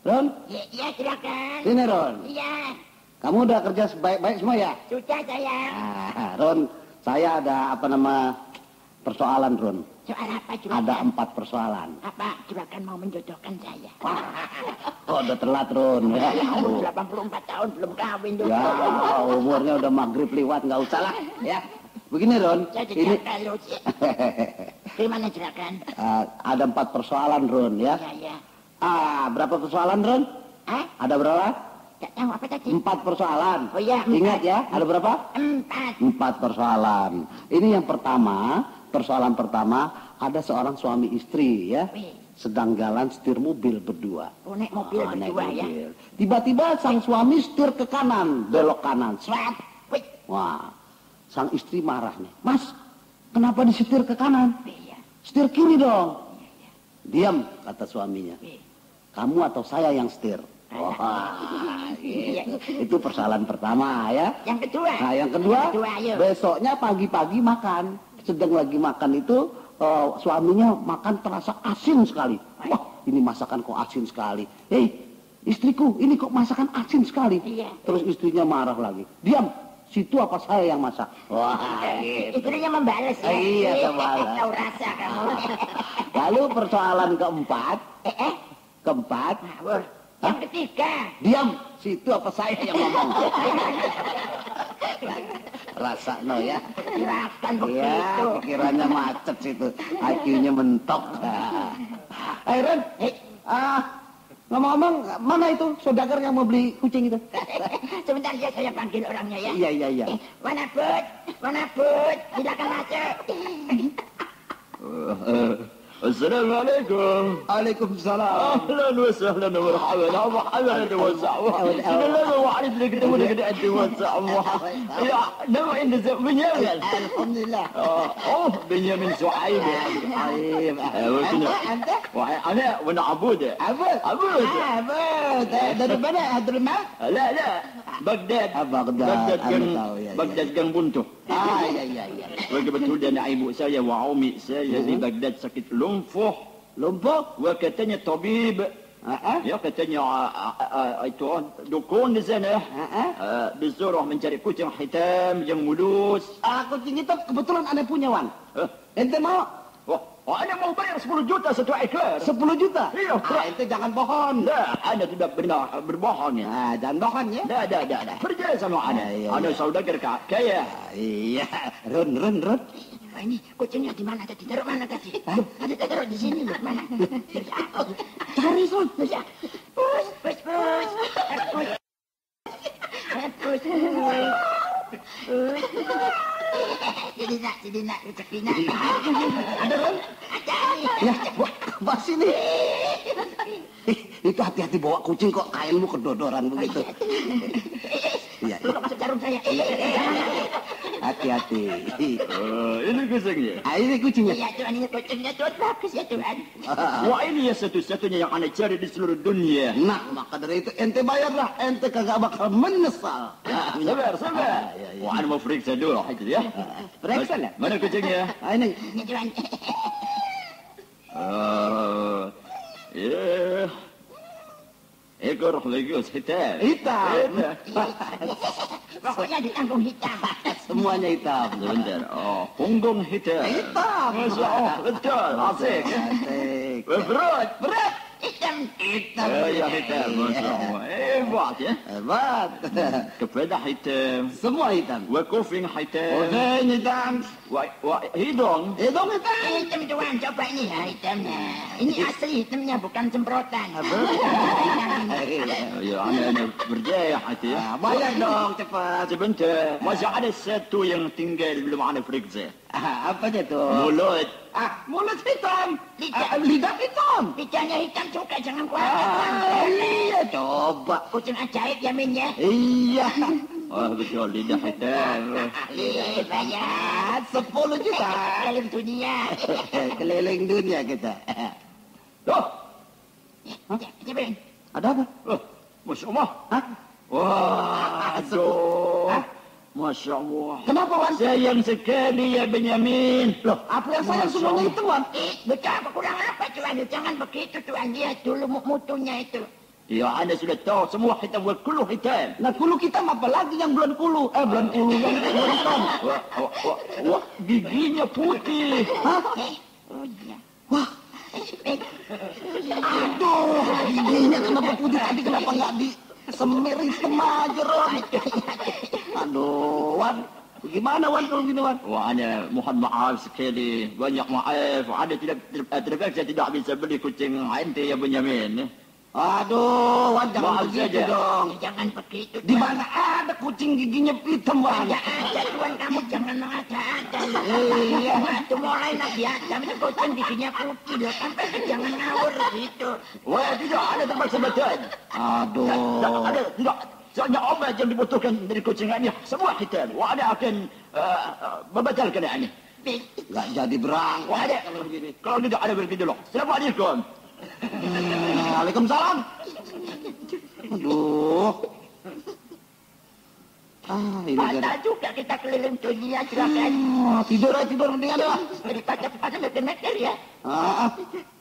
Ron? Iya, silakan. Sini, Ron. Iya. Kamu udah kerja sebaik-baik semua ya? Sudah, saya. Ron, saya ada persoalan, Ron. Soal apa, Juragan? Ada 4 persoalan. Apa, Juragan mau menjodohkan saya? Oh, udah telat, Ron. Ya, Umur 84 tahun belum kawin, ya, umurnya udah maghrib liwat, nggak usah lah. Ya, begini, Ron. Saya Ini kalau gimana, Juragan? ada 4 persoalan, Ron, ya. Iya. Berapa persoalan, Ron? Ada berapa? Tak tahu apa tadi? 4 persoalan. Oh iya, 4. Ingat ya, ada berapa? 4. 4 persoalan. Ini yang pertama, persoalan pertama, ada seorang suami istri ya, sedang jalan setir mobil berdua. Naik mobil berdua ya. Tiba-tiba sang suami setir ke kanan, belok kanan. Sret. Wah, sang istri marah nih. Mas, kenapa disetir ke kanan? Setir kiri dong. Diam, kata suaminya. Kamu atau saya yang setir? Wah, itu persoalan pertama ya. Yang kedua? Nah, yang kedua, besoknya pagi-pagi makan. Sedang lagi makan itu, suaminya makan terasa asin sekali. Wah, ini masakan kok asin sekali. Hei, istriku, ini kok masakan asin sekali. Terus istrinya marah lagi. Diam, situ apa saya yang masak? Wah, gitu. Istrinya membalas ya? Iya, membalas. Tahu rasa kamu. Lalu persoalan keempat. Yang ketiga. Diam, situ apa saya yang ngomong? Rasa no ya. Silakan begitu. Iya, pikirannya macet situ. IQ-nya mentok. Ron, ngomong-ngomong, mana itu saudagar yang mau beli kucing itu? Sebentar ya, saya panggil orangnya ya. Iya. Mana Bud, silakan masuk. Assalamualaikum. Waalaikumsalam. Ahlan wa sahlan wa marhaban wa sahlan. Kita wa'arif lagi ketemu dengan anti wa sahlan. Ya, nama anda Benyamin. Alhamdulillah. Oh, Benyamin Suhaib. Anda? Ana wana Abud. Abud. Dari mana? Hadramawt? La. Baghdad. Baghdad kan buntu. Iya. Kebetulan ibu saya wa umi saya di Baghdad sakit lumpuh. Katanya tabib. Ya katanya itu dukun di sana. Disuruh mencari kucing hitam yang mulus. Kucing hitam kebetulan anda punya, Wan. Ente mau? Anda mau bayar 10 juta satu ekor. 10 juta? Iya. Ente jangan bohong. Nah, Anda tidak benar berbohong ya. Jangan bohong ya. Dah. Percaya sama Anda. Anda saudagar kaya. Iya. Ron. Ini kucingnya di mana tadi? Taruh mana tadi? Ada taruh di sini loh. Mana? Cari, Ron. Pus. Jadi nak rezeki nak. Ada, Ron? Ada. Ya, bawa sini. Itu hati-hati bawa kucing kok kainmu kedodoran begitu. Iya. Lu masuk jarum saya. Hati-hati. Ini kucingnya. Ini kucingnya. Iya Tuhan, ini kucingnya Tuhan, bagus ya Tuhan. Wah, ini ya satu-satunya yang Anda cari di seluruh dunia. Nah, maka dari itu ente bayarlah, ente kagak bakal menyesal. Sabar. Wah, Anda mau periksa dulu ya. Periksa lah. Mana kucingnya? Ini. Ini Tuhan. Ya. Ekor legus hitam. Pokoknya ditanggung hitam. Semuanya hitam. Sebentar. Punggung hitam. Hitam. Masya Allah, betul. Asik. Berat. Hitam. Ya hitam. Masya Allah. Hebat ya. Hebat. Kepala hitam. Semua hitam. Kuping hitam. Kuping hitam. Hidung. Hidung hitam. Hitam Tuhan, coba ini ya hitamnya. Ini asli hitamnya, bukan semprotan. Ya, Anda berjaya hati ya. Bayar dong cepat. Sebentar. Masih ada satu yang tinggal belum Anda periksa. Apa itu? Mulut. Mulut hitam. Lidah hitam. Lidahnya hitam juga, jangan khawatir. Iya, coba. Kucing ajaib ya Min ya. Iya. Betul, lidah hitam. Bayar 10 juta. keliling dunia. Keliling dunia kita. Loh, Ada apa? Masya Allah. Wah, Masya Allah. Kenapa, Wan? Sayang sekali ya Benyamin. Loh, apa yang sayang semuanya itu, Wan? Betapa kurang apa Tuhan? Jangan begitu Tuhan. Lihat dulu mutunya itu. Ya, Anda sudah tahu semua hitam kulu hitam. Nah, kulu hitam apa lagi yang bulan kulu? Bulan kulu yang bulan hitam. Wah, giginya putih. Hah? Wah. Aduh, giginya kenapa putih tadi? Kenapa nggak disemir hitam aja, Ron? Aduh, Wan. Gimana, Wan, kalau gini, Wan? Wah, Anda mohon maaf sekali. Banyak maaf. Anda terpaksa tidak bisa beli kucing ente ya, Benyamin. Aduh, Wan, jangan begitu saja dong. Jangan begitu. Di mana ada kucing giginya hitam, Wan? Ya ada, Tuan, kamu jangan mengada-ada. Iya. Itu mulai lagi ada, itu kucing giginya putih loh. Sampai jangan ngawur gitu. Wah, tidak ada terpaksa betul. Aduh. Ada, tidak. Soalnya obat yang dibutuhkan dari kucing ini semua hitam. Wah, ada akan membatalkan ini. Nggak jadi berangkat. Wah, ada kalau begini. Kalau tidak ada begini dulu. Assalamualaikum. Waalaikumsalam. Aduh. Ini Masa juga kita keliling dunia silakan. tidur mendingan dah. Daripada meter ya. Ah.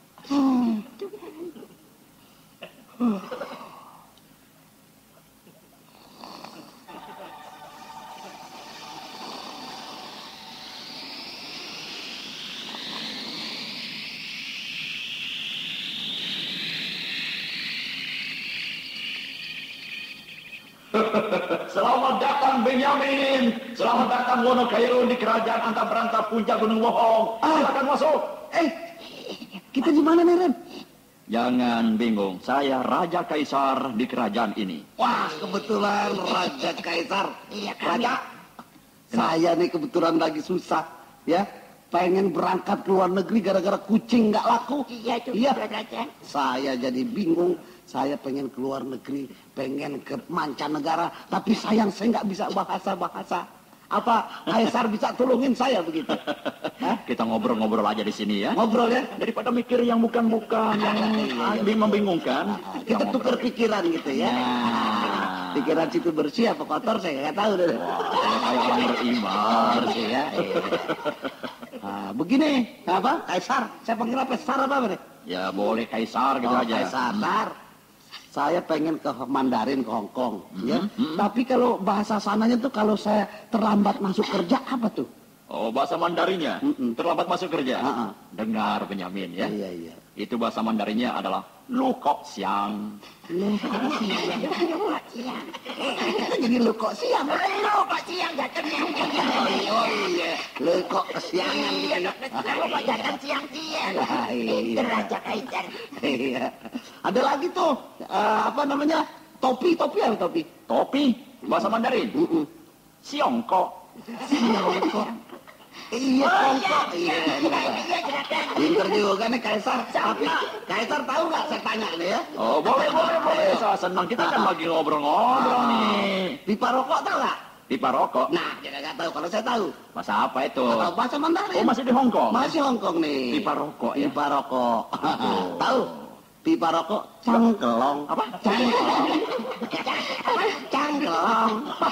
Selamat datang Benyamin. Selamat datang Wonokairu di kerajaan antah berantah puncak Gunung Wohong. Silakan masuk. Kita di mana nih, Ren? Jangan bingung, saya Raja Kaisar di kerajaan ini. Wah, kebetulan Raja Kaisar. Iya, Raja. Saya nih kebetulan lagi susah, ya. Pengen berangkat ke luar negeri gara-gara kucing nggak laku. Iya, itu Iya. Raja. Saya jadi bingung. Saya pengen ke luar negeri, pengen ke mancanegara, tapi sayang saya nggak bisa bahasa. Apa Kaisar bisa tolongin saya begitu? Hah? Kita ngobrol-ngobrol aja di sini ya. Ngobrol ya? Daripada mikir yang bukan-bukan, yang membingungkan. Kita tukar pikiran gitu ya. Nah. Pikiran situ bersih apa kotor saya nggak tahu deh. Kayak orang beriman. Bersih ya. Nah, begini, apa? Kaisar. Saya panggil apa? Kaisar apa nih? Ya boleh Kaisar gitu aja. Kaisar. Saya pengen ke Mandarin, ke Hong Kong, ya. Tapi kalau bahasa sananya tuh kalau saya terlambat masuk kerja apa tuh? Oh, bahasa Mandarinnya? Terlambat masuk kerja? Dengar Benyamin ya. Iya. Itu bahasa Mandarinnya adalah Lu Kok Siang. Jadi lu kok siang? Lu kok siang datangnya? Oh iya, lu kok kesiangan gitu. Lu kok datang siang-siang? Iya. Itu Raja Kaisar. Iya. Ada lagi tuh, apa namanya? Topi apa topi? Topi, bahasa Mandarin. Siongkok. Iya, kongkok. Iya. Pinter juga nih Kaisar. Tapi Kaisar tahu nggak saya tanya nih ya? Oh, boleh. Saya senang. Kita kan lagi ngobrol-ngobrol nih. Pipa rokok tahu nggak? Pipa rokok. Nah, dia nggak tahu. Kalau saya tahu. Bahasa apa itu? Tahu bahasa Mandarin. Oh, masih di Hong Kong? Masih Hong Kong nih. Pipa rokok ya? Pipa rokok. Tahu? Pipa rokok cangkelong. Apa? Cangkelong. Cangkelong.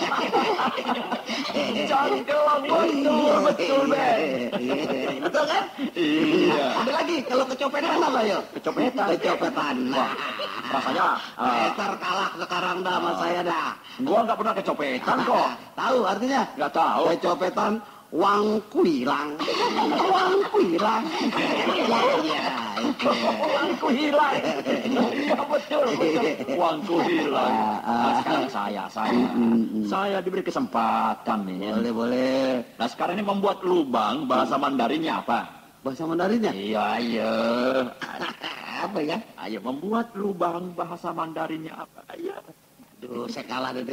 Cangkelong, betul, Ben. Betul kan? Iya. Ada lagi kalau kecopetan apa ya? Kecopetan. Nah, Rasanya, Kaisar kalah sekarang dah sama saya dah. gua nggak pernah kecopetan kok. Tahu artinya? Nggak tahu. Kecopetan Wang Kuilang. Wang Kuilang. Ya, itu. Uangku hilang. Iya betul. Uangku hilang. Nah, sekarang saya diberi kesempatan nih. Boleh. Nah sekarang ini membuat lubang bahasa Mandarinnya apa? Bahasa Mandarinnya? Iya. Apa ya? Ayo membuat lubang bahasa Mandarinnya apa? Ayo. Duh, saya kalah deh.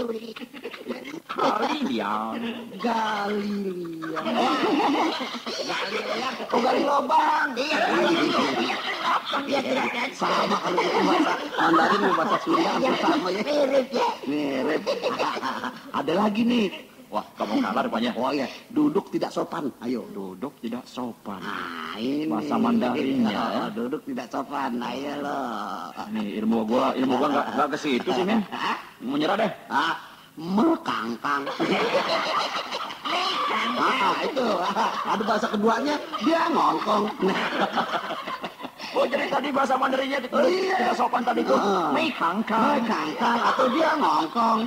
Kalian. Galilea. Oh, gali lubang. Iya. Sama kalau itu bahasa Mandarin sama bahasa Sunda sama ya. Mirip. Ada lagi nih. Wah, kamu kalah rupanya. Oh ya, duduk tidak sopan. Ayo. Duduk tidak sopan. Nah, ini Bahasa Mandarinnya, ya. Duduk tidak sopan. Ayo loh. Nih ilmu gua nggak ke situ sih, men. Menyerah deh. Mekangkang. Itu. Ada bahasa keduanya dia ngongkong. Oh, jadi tadi bahasa Mandarinnya itu tidak sopan tadi itu. Mei kangkang. Atau dia ngongkong.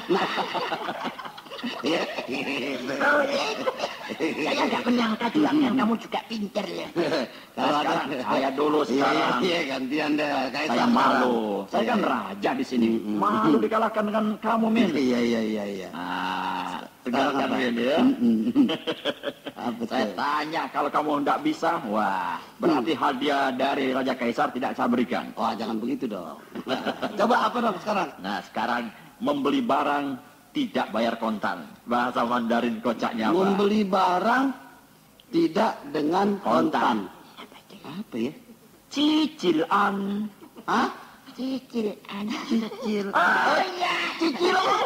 Saya nggak menyangka juragan kamu juga pinter ya. Sekarang saya dulu sekarang. Iya, gantian deh. Saya malu. Saya kan raja di sini. Malu dikalahkan dengan kamu, Min. Iya. Ah, tegar kan, Min ya. Saya tanya kalau kamu tidak bisa, wah, berarti hadiah dari Raja Kaisar tidak saya berikan. Wah, jangan begitu dong. Coba apa dong sekarang? Nah, sekarang membeli barang tidak bayar kontan. Bahasa Mandarin kocaknya apa? Membeli barang tidak dengan kontan. Apa ya? Cicilan. Hah? Cicilan. Oh iya, cicilan.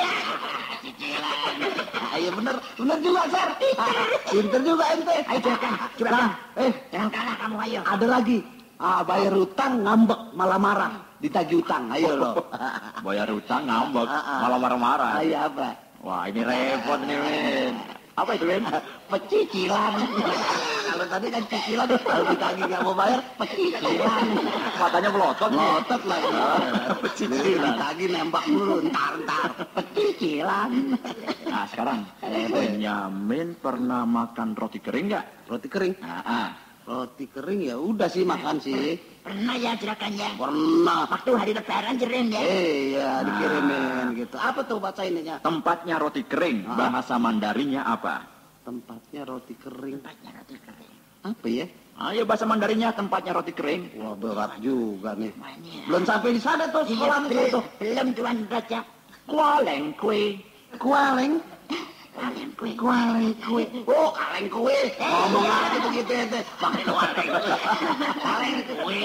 Ayo bener juga, Sar. Pinter juga ente. Ayo juragan. Jangan kalah kamu, ayo. Ada lagi. Bayar utang ngambek malah marah. Ditagih utang, ayo lo. Bayar utang ngambek, malah marah-marah. Ayo apa? Wah, ini repot nih, Min. Apa itu, Min? Pecicilan. Kalau tadi kan cicilan, kalau ditagih nggak mau bayar, pecicilan. Matanya melotot. Melotot lagi. Pecicilan. Ditagih nembak mulu, ntar. Pecicilan. Nah, sekarang, Benyamin pernah makan roti kering nggak? Roti kering? Roti kering ya udah sih makan sih. Pernah ya juragannya? Pernah. Waktu hari lebaran jeren ya? Iya, dikirimin gitu. Apa tuh baca ininya? Tempatnya roti kering, bahasa Mandarinnya apa? Tempatnya roti kering. Tempatnya roti kering. Apa ya? Ayo bahasa Mandarinnya tempatnya roti kering. Wah, berat juga nih. Banyak. Belum sampai di sana tuh sekolah itu. Belum Tuan Raja. Kualeng kue. Kualeng. Kualeng kue. Oh, kaleng kue. Ngomong aja begitu ente. Pakai kualeng. Kaleng kue.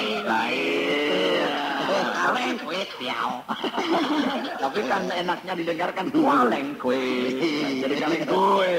Kaleng kue tiao. Tapi kan enaknya didengarkan kualeng kue. Jadi kaleng kue.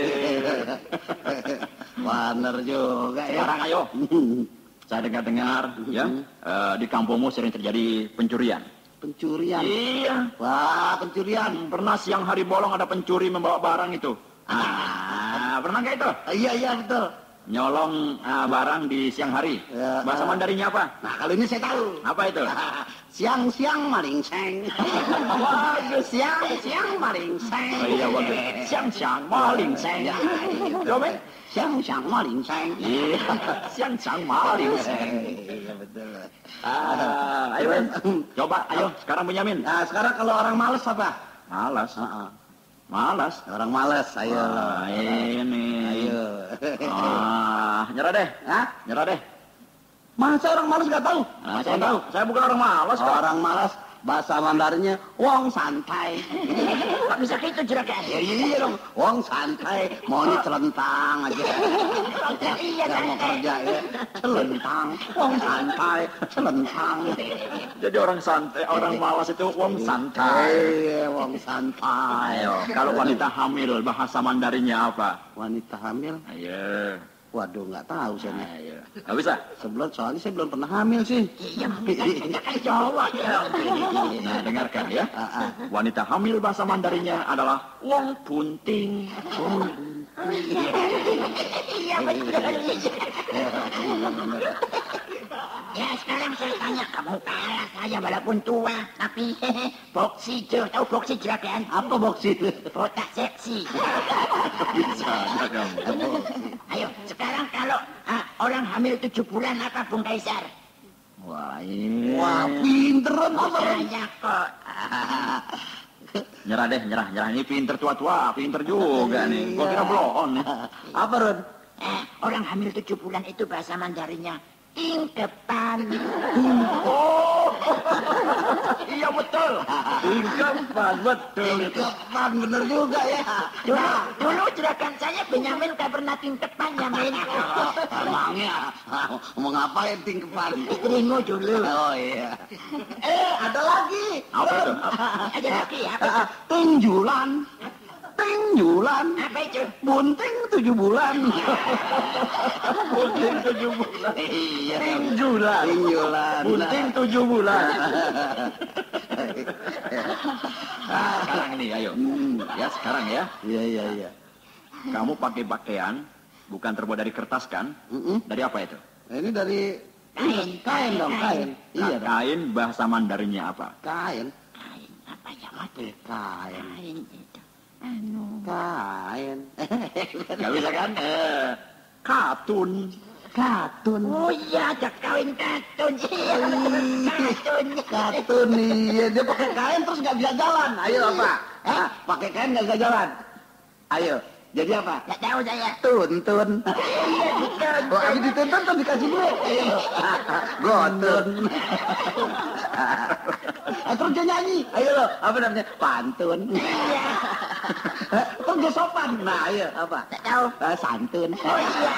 Bener juga ya. Sekarang ayo. Saya dengar-dengar ya, di kampungmu sering terjadi pencurian. Pencurian. Iya. Wah, pencurian. Pernah siang hari bolong ada pencuri membawa barang itu. Pernah nggak itu? Iya, betul. Nyolong barang di siang hari. Ya, Bahasa Mandarinnya apa? Nah, kalau ini saya tahu. Apa itu? Siang-siang maling seng. Bagus. Siang-siang maling seng. Oh, iya, bagus. Siang-siang maling seng. Coba. Siang-siang maling seng. Iya. Siang-siang maling seng. Iya, betul. Ayo, Ben. Coba, ayo. Sekarang Benyamin. Nah, sekarang kalau orang males apa? Malas. Malas. Orang males, ayo. Ini. Ayo. Nyerah deh. Hah? Nyerah deh. Masa orang males nggak tahu? Saya tahu. Saya bukan orang malas kok. Orang malas bahasa Mandarinnya wong santai. Kok bisa gitu juragan? Ya iya dong, wong santai, maunya celentang aja. Iya, Nggak mau kerja ya, celentang, wong santai, celentang. Jadi orang santai, orang malas itu wong santai. Iya, wong santai. Ayo, kalau wanita hamil bahasa Mandarinnya apa? Wanita hamil, Ayo. waduh nggak tahu saya. Ayo. Nggak bisa? Soalnya saya belum pernah hamil sih. Iya, kan jawab ya. Nah, dengarkan ya. Wanita hamil bahasa Mandarinnya adalah wong bunting. Iya, betul. Ya, sekarang saya tanya, kamu kalah saya walaupun tua, tapi boksi tahu boksi juragan? Apa boksi? Botak seksi. Bisa, kamu. Ayo, sekarang kalau orang hamil 7 bulan apa Bung Kaisar? Wah, ini. Wah, pinteran apa? Saya kok. Nyerah deh, nyerah. Ini pinter tua-tua, pinter juga nih. Gua kira bloon nih. Apa, Ron? Orang hamil 7 bulan itu bahasa Mandarinnya tingkepan. Oh, iya betul. Tingkepan, betul itu. Tingkepan, bener juga ya. Dulu juragan saya Benyamin gak pernah tingkepan ya, Min. Emangnya, mau ngapain tingkepan? Istrimu dulu. Oh iya. Ada lagi. Apa itu? Ada lagi ya? Tinjulan. Tinjulan. Apa itu? Bunting 7 bulan. Bunting 7 bulan. Iya. Tinjulan. Tinjulan. Bunting 7 bulan. Sekarang nih, ayo. Ya, sekarang ya. Iya. Kamu pakai pakaian bukan terbuat dari kertas kan? Dari apa itu? Ini dari Kain dong, kain. Iya dong. Kain bahasa Mandarinnya apa? Kain. Kain apa ya Mas? Kain. Kain itu. Kain. Gak bisa kan? Katun. Katun. Oh iya, ada kawin katun. Katun iya. Dia pakai kain terus nggak bisa jalan. Ayo apa? Pakai kain nggak bisa jalan. Ayo. Jadi apa? Nggak tahu saya. Tuntun. Iya, betul. Oh, habis dituntun tuh dikasih duit. Ayo. Gotun. Terus dia nyanyi. Ayo lo, apa namanya? Pantun. Iya. Terus dia sopan. Nah, ayo apa? Nggak tahu. Santun. Oh iya.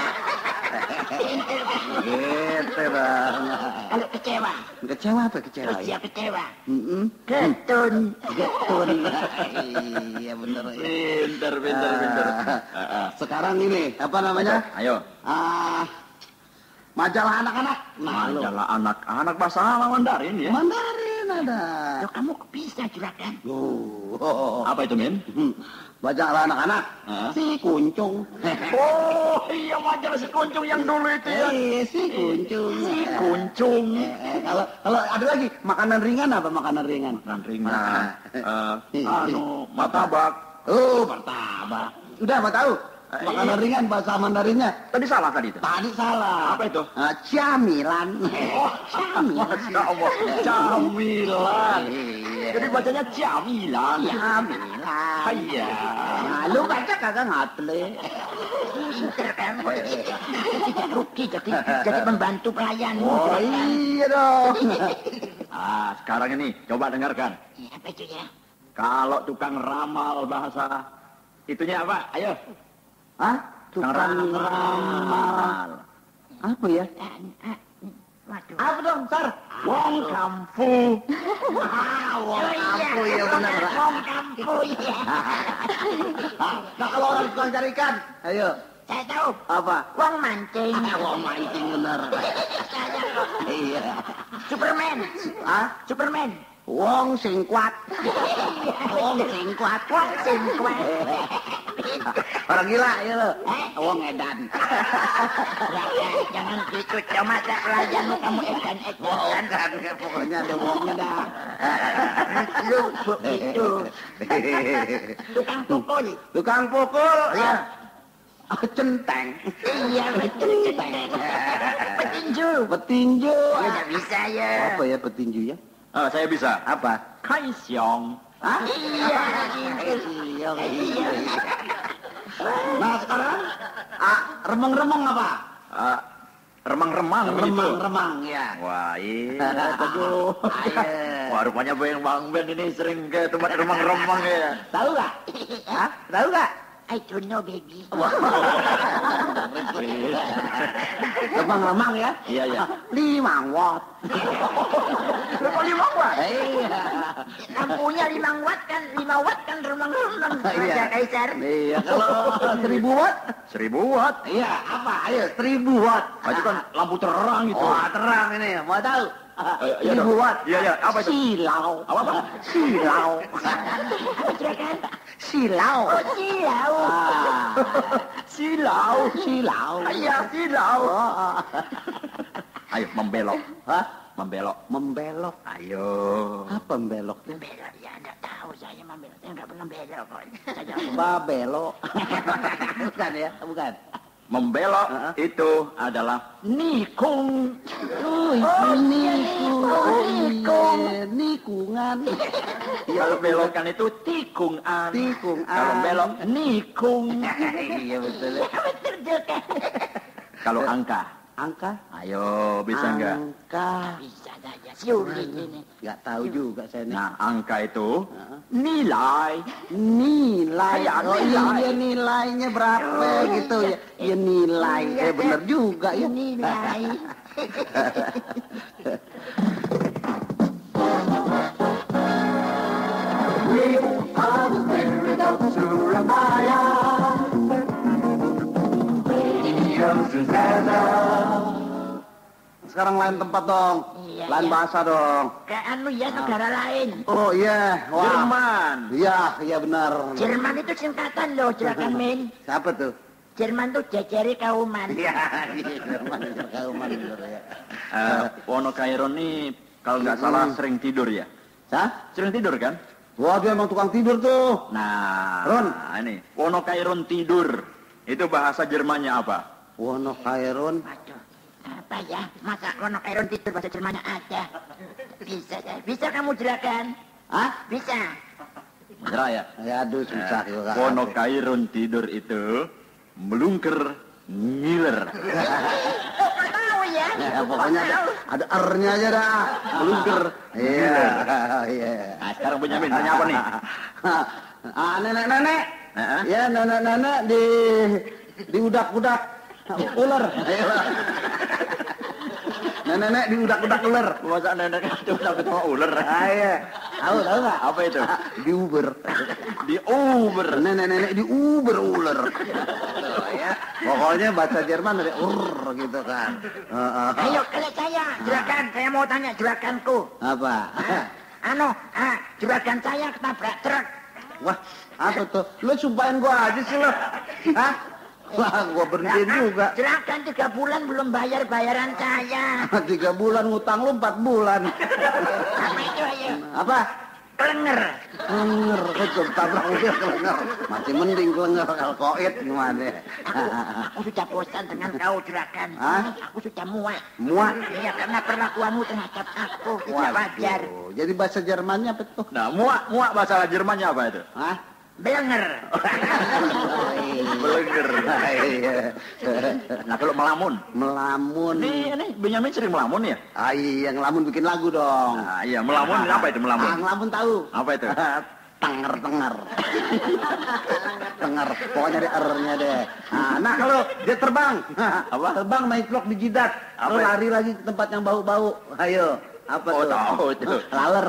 Gitu dong. Kalau kecewa. Kecewa apa kecewa? Terus dia kecewa. Getun. Getun. Iya bener ya. Pinter. Sekarang ini apa namanya? Ayo. Majalah anak-anak. Majalah anak-anak bahasa Mandarin ya. Mandarin ada. Loh, kamu bisa juragan? Apa itu, Min? Majalah anak-anak. Si Kuncung. Oh, iya majalah si Kuncung yang dulu itu ya. Si Kuncung. Si Kuncung. Kalau ada lagi makanan ringan apa makanan ringan? Makanan ringan. Martabak. Oh, martabak. Udah mau tahu? Makanan ringan bahasa Mandarinnya. Tadi salah tadi itu. Tadi salah. Apa itu? Camilan. Oh, Masya Allah. Camilan. Jadi bacanya camilan. Camilan. Iya. Nah, lu baca kagak ngatle. Pinter kamu. Tidak rugi jadi pembantu pelayan. Oh iya dong. Sekarang ini coba dengarkan. Ya, apa itu ya? Kalau tukang ramal bahasa itunya apa? Ayo. Tukang ramal. Apa ya? Waduh. Apa dong, Sar? Wong kampu. Wong kampu ya benar. Wong kampu ya. Nah kalau orang tukang cari ikan, ayo. Saya tahu. Apa? Wong mancing. Wong mancing benar. Saya kok. Iya. Superman. Superman. Wong sing kuat. Wong sing kuat. Wong sing kuat. Orang gila ya lo. Wong edan. Jangan gitu. Cuma tak pelayanmu kamu edan-edan. Kan pokoknya ada wongnya dah. Itu. Tukang pukul. Tukang pukul. Ya. Centeng. Iya betul centeng. Petinju. Petinju. Tidak bisa ya. Apa ya petinju ya? Saya bisa. Apa? Kaisyong. Iya. Iya. Nah sekarang remang-remang apa? Remang-remang begitu. Remang-remang ya. Wah, iya. Aduh. Ayo. Wah, rupanya Bang Ben ini sering ke tempat remang-remang ya. Tahu gak? Tahu gak? I don't know baby. Remang-remang ya? Iya. 5 watt. Lepas 5 watt? Iya. Lampunya 5 watt kan remang-remang. Raja Kaisar. Iya, kalau 1000 watt? 1000 watt. Iya, apa? Ayo, 1000 watt. Itu kan lampu terang gitu. Wah, terang ini. Mau tahu? Iya, 1000 watt. Iya. Apa itu? Silau. Apa? Silau. Silau. Oh, silau. Silau. Iya, silau. Ayo, membelok. Membelok. Membelok. Ayo. Apa membelok? Membelok ya, enggak tahu saya membelok. Saya enggak pernah belok kok. Saya Babelok. Bukan ya? Bukan. Membelok itu adalah nikung. Nikungan. Kalau belokan itu tikungan. Kalau belok nikung. Iya betul. betul juga. Kalau angka. Angka? Ayo, bisa enggak? Angka. Bisa saja sulit ini. Enggak tahu juga saya nih. Nah, angka itu nilai. Nilai. Oh, iya nilainya berapa gitu ya. Iya nilai. Bener juga ya. Nilai. Sekarang lain tempat dong. Iya, Lain iya. bahasa dong. Ke negara lain. Oh iya. Wah. Jerman. Iya benar. Jerman itu singkatan loh, silakan Min. Siapa tuh? Jerman tuh jejeri kauman. Iya, Jerman kauman bener ya. Wonokairon nih kalau nggak salah sering tidur ya? Hah? Sering tidur kan? Wah, dia emang tukang tidur tuh. Nah, Ron. Ini Wonokairon tidur. Itu bahasa Jermannya apa? Wonokairon. Waduh, apa ya? Masa Wonokairon tidur bahasa Jermannya ada? Bisa kamu jelaskan? Hah? Bisa. Bener ya? Ya aduh susah juga. Wonokairon tidur itu melungker ngiler. Oh, nggak tahu ya? Ya, pokoknya ada R-nya aja dah. Melungker. Iya. Iya. Nah, sekarang Benyamin tanya apa nih? Nenek-nenek. Ya, nenek-nenek di udak-udak ular. Nenek-nenek di udak-udak ular. Masa nenek itu udah ketemu ular? Iya. Tahu nggak? Apa itu? Di Uber. Di Uber. Nenek-nenek di Uber ular. Ya. Pokoknya bahasa Jerman ada gitu kan. Ayo kalau juragan, saya mau tanya juraganku. Apa? Juragan saya ketabrak truk. Wah, apa tuh? Lu sumpahin gua aja sih lo. Hah? Wah, gua berhenti juga. Juragan 3 bulan belum bayar bayaran saya. 3 bulan ngutang lu 4 bulan. Apa itu ayo? Apa? Kelenger. Kelenger, kecil tabrak mobil kelenger. Masih mending kelenger kalau koit gimana? Aku sudah bosan dengan kau juragan. Hah? Aku sudah muak. Muak? Iya, karena perlakuanmu terhadap aku tidak wajar. Waduh, jadi bahasa Jermannya apa tuh? Nah, muak bahasa Jermannya apa itu? Hah? Belenger. Belenger. Iya. Nah, kalau melamun? Melamun. Ini Benyamin sering melamun ya? Ah iya, ngelamun bikin lagu dong. Nah, iya, melamun apa itu melamun? Ngelamun tahu. Apa itu? Tenger. Tenger. Pokoknya ada R-nya deh. Nah, kalau dia terbang. Apa? Terbang naik blok di jidat. Apa? Terus lari lagi ke tempat yang bau-bau. Ayo. Apa Oh, tuh? tahu itu. Laler.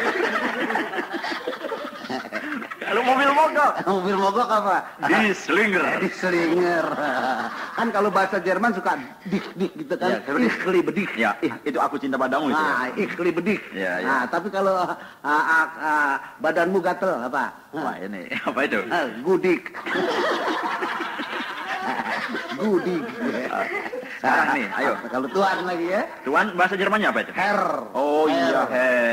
Kalau mobil mogok? Mobil mogok apa? Dislinger. Dislinger. Kan kalau bahasa Jerman suka dik gitu kan. Ya, Ikhli bedik. Ya, itu aku cinta padamu itu. Nah, ikhli bedik. Ya, ya. Nah, tapi kalau badanmu gatel apa? Wah, ini apa itu? Gudik. Gudik. Sekarang nih, ayo. Kalau tuan lagi ya. Tuan bahasa Jermannya apa itu? Herr. Oh iya,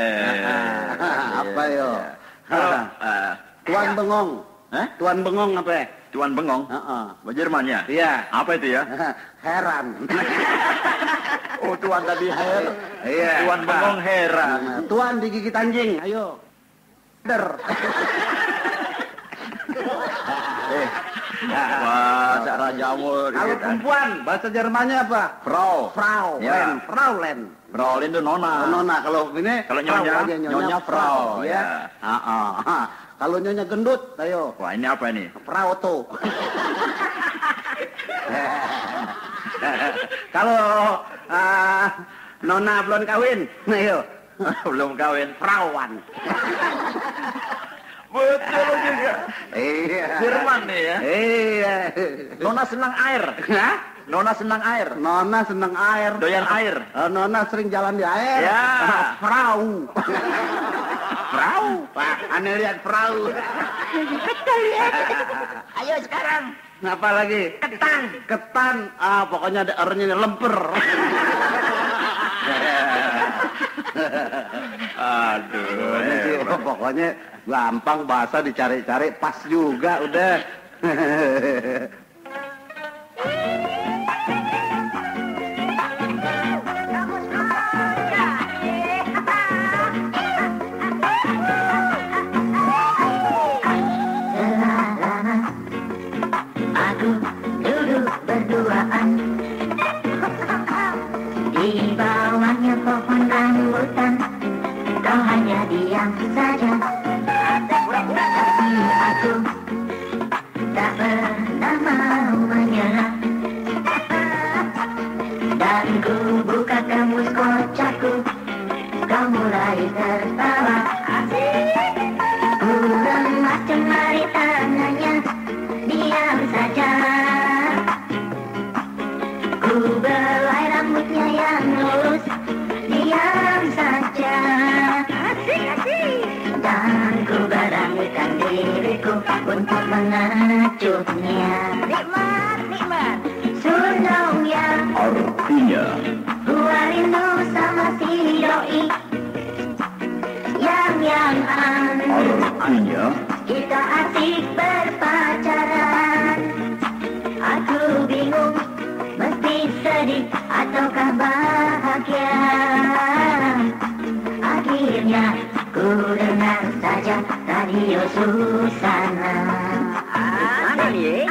Apa yo? Kalau Tuan bengong. Hah? Tuan bengong apa? Tuan bengong? Bahasa Jermannya? Iya. Apa itu ya? Heran. Oh, tuan tadi Iya. Tuan bengong heran. Tuan digigit anjing. Ayo. Der. Wah, Cak Rajamu. Kalau perempuan bahasa Jermannya apa? Frau. Fraulen. Ya. Fraulen. Fraulen itu nona. Nona, kalau ini Kalau nyonya Frau. Ya. Kalau nyonya gendut, ayo. Wah, ini apa ini? Frauto. Kalau nona belum kawin, ayo. Belum kawin. Perawan. Betul juga. Iya. Jerman nih ya. Iya. Nona senang air. Hah? Nona senang air. Nona senang air. Doyan air. Nona sering jalan di air. Ya. Perahu. Perahu. Pak, aneh lihat perahu. Betul ya. Ayo sekarang. Apa lagi? Ketan. Ketan. Pokoknya ada R-nya lemper. Aduh. Pokoknya gampang bahasa dicari-cari pas juga udah. Aku duduk berduaan di bawahnya pohon rambutan. Kau hanya diam saja, tapi aku tak pernah mau menyerah. Dan ku buka kamus kocakku, kau mulai tertawa. Ku remas cemari tangannya, diam saja. Ku belai rambutnya yang lurus, diam saja. Dan ku beranikan diriku untuk mengacungnya. Nikmat. Artinya? Kita asik berpacaran. Aku bingung, mesti sedih ataukah bahagia. Akhirnya ku dengar saja radio Susana. Mana nih?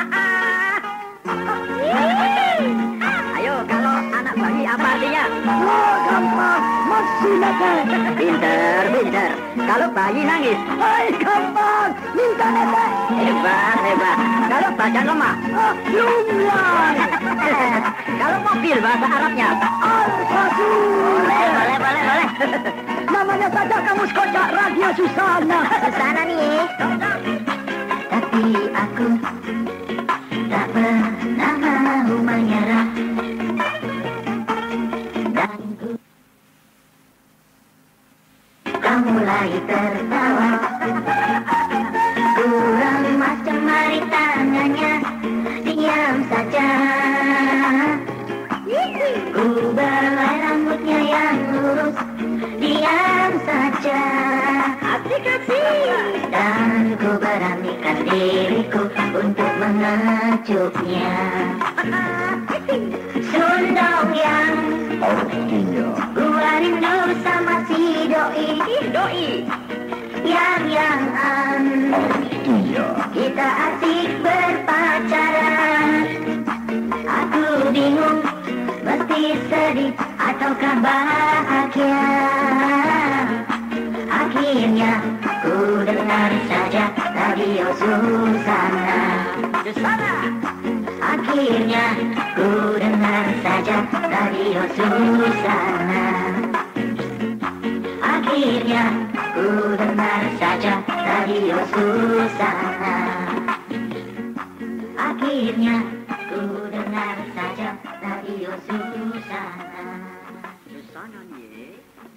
Ayo, kalau anak bayi apa artinya? Gampang, masih nete. Pinter, pinter. Kalau bayi nangis, Gampang, minta nete. hebat, hebat. Kalau badan lemah, Jumlah. kalau mobil bahasa Arabnya. Boleh, boleh, boleh, boleh. Namanya saja kamus kocak radio Susana. Susana nih. Tapi aku tak pernah mau menyerah. Dan kau mulai tertawa. Kurang macam mari tangannya, diam saja. Ku belai rambutnya yang lurus, diam saja. Asik-asik. Dan ku beranikan diriku untuk mengecupnya. Sundong yang Artinya? gua rindu sama si doi. Doi yang Artinya? kita asik berpacaran. Aku bingung, mesti sedih ataukah bahagia. Akhirnya ku dengar saja radio Susana. Susana. Akhirnya ku dengar saja radio Susana. Akhirnya ku dengar saja radio Susana. Akhirnya ku dengar saja radio Susana. Susana nih.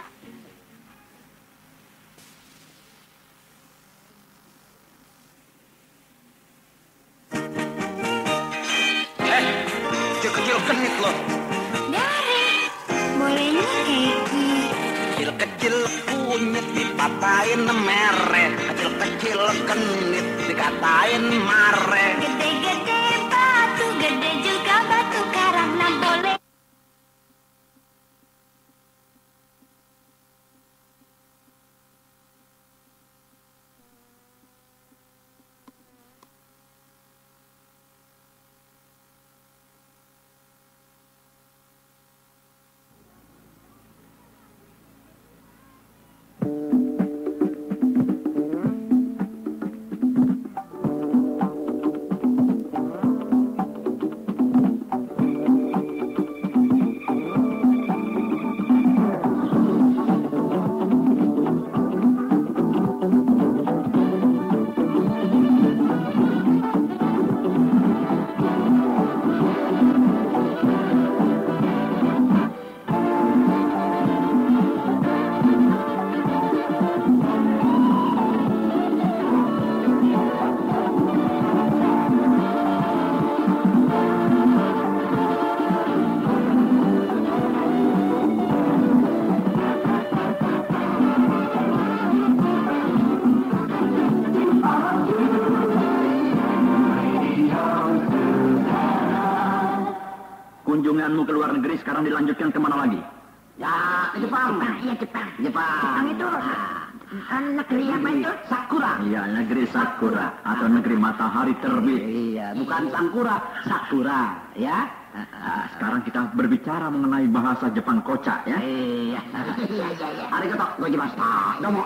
Kecil genit loh. Dari bolehnya keki. Kecil kunyit dipatahin merek. Kecil genit dikatain marek. Gede-gede batu, gede juga batu karang. Nah boleh. Kunjunganmu ke luar negeri sekarang dilanjutkan kemana lagi? Ya, ke Jepang. Iya Jepang. Jepang. Itu negeri apa itu? Sakura. Iya, negeri Sakura atau negeri matahari terbit. Iya, bukan Sangkura, Sakura, ya. Sekarang kita berbicara mengenai bahasa Jepang kocak ya. Iya. Iya. Arigato gozaimasu. Domo.